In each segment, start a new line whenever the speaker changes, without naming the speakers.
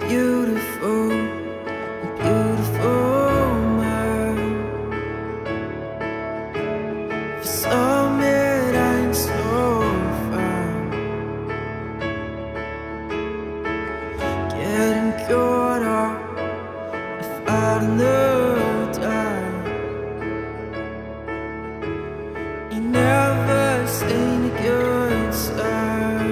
beautiful, beautiful man. For some it ain't so fun, getting caught up fighting the dark. You never seen a good side.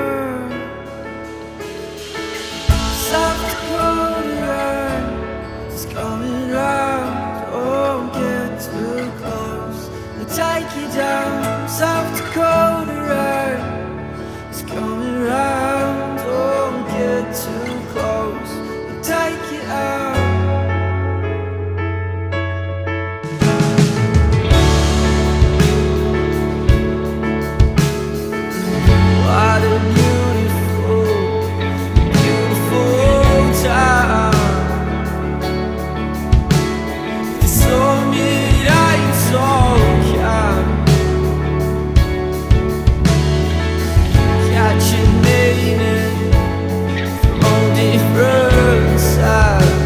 South Dakota rain is coming round. Don't get too close, they'll take you down. South Dakota rain is coming round. Don't get too close, they'll take you out. What a beautiful, beautiful time. The storm it ain't so kind, catching meaning from all different sides.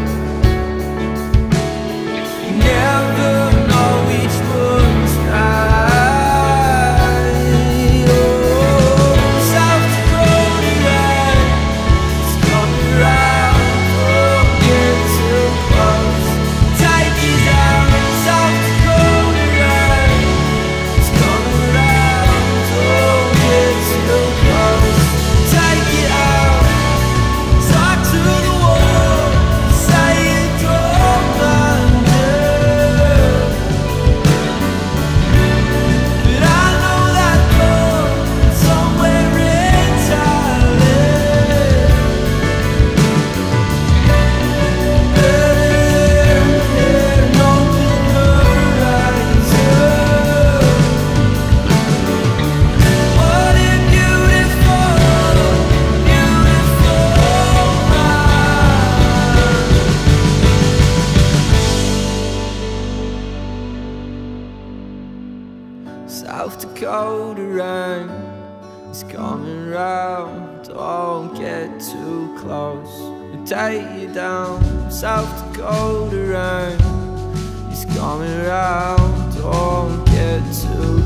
You never know which one's right. South Dakota rain is coming round. Don't get too close, it'll take you down. South Dakota rain is coming round. Don't get too